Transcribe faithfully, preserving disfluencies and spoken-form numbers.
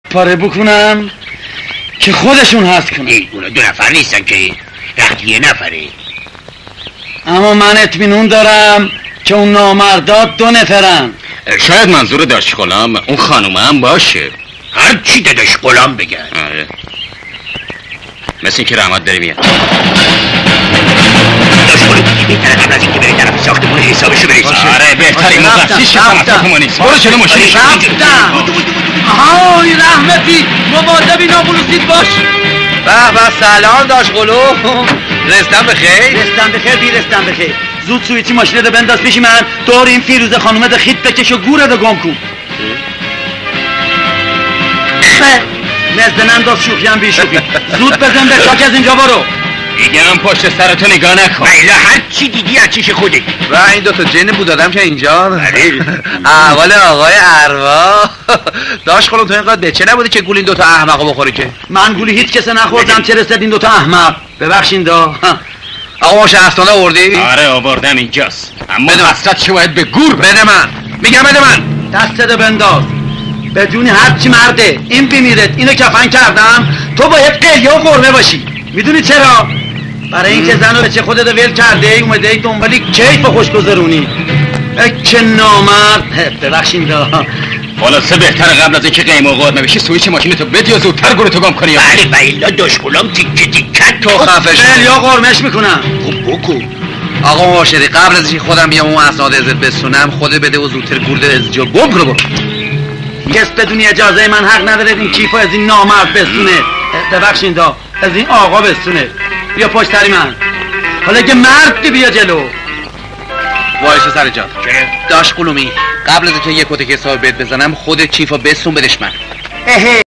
پاره بکنم که خودشون هست کنم. اونا دو نفر نیستن که وقتی یه نفره. اما من اطمینان دارم که اون نامردات دو نفرن. شاید منظور داشت غلام اون خانومه هم باشه. هر چی داداش غلام بگن. آره مثل این که رحمت داری میاد. داشت غلام بهتره قبل از اینکه بری طرف ساختمون حسابشو بریزی. آره بهتری مقصی ساختمون نیست. برو چلو ماشین رفتم. آهای رحمتی مواظبی نابلوسید باش. به به سلام داشت غلام. رستم بخیر؟ رستم بخیر بی رستم بخیر. زود سویچی ماشینه ده بنداز پیش من. دور این فیروزه خانومه ده خیت بکش و گوره ده گم کن. مثل ننداز شوخی هم بی شوخی. زود بزن به چاک از اینجا برو. دیگه هم پشت سرتو نگاه نکن. بایلا هر چی دیدی از چیش خودت. و این دوتا جن بود آدم که اینجا اول آقای اروا. داشت غلام تو اینقدر بچه نبودی که گول این دوتا احمقو بخوری که؟ من گولی هیچ کس نخوردم. چه رسد این دوتا احمق. ببخشین دا. آقا ما شهستانه آوردی؟ آره آوردم اینجاست. اما حسرت شو باید به گور بده من. میگم بده من. دستت بنداز. بدون هر چی مرده این بیمیرت اینو کفن کردم. تو باید قلیه و قرمه باشی. میدونی چرا؟ برای اینکه زنو به چه خودت ول کرده ای اومده ای دنبالی کیف خوش گذرونی. که نامرد. ببخشین دا. خلاصه بهتره قبل از اینکه قیم و قرمه بشی سویچ ماشینتو بدی و زودتر گورتو گم کنی. بله بایلا داشت غلام تیکه تیکه تو خفش. قلیه و قرمش میکنم. خب بکو. آقا مباشری قبل از اینکه خودم بیام اون اسناد ازت بسونم خودت بده و زودتر گورد ازجا گم کنه برو. کس بدون اجازه من حق نداره این کیفو از این نامرد بسونه. ببخشین دا از این آقا بسونه. بیا پشت سری من. حالا که مردی بیا جلو. وایس سر جات. داش قلومی قبل از اینکه یک کتک حساب بهت بزنم خود کیفو بسون بدش من.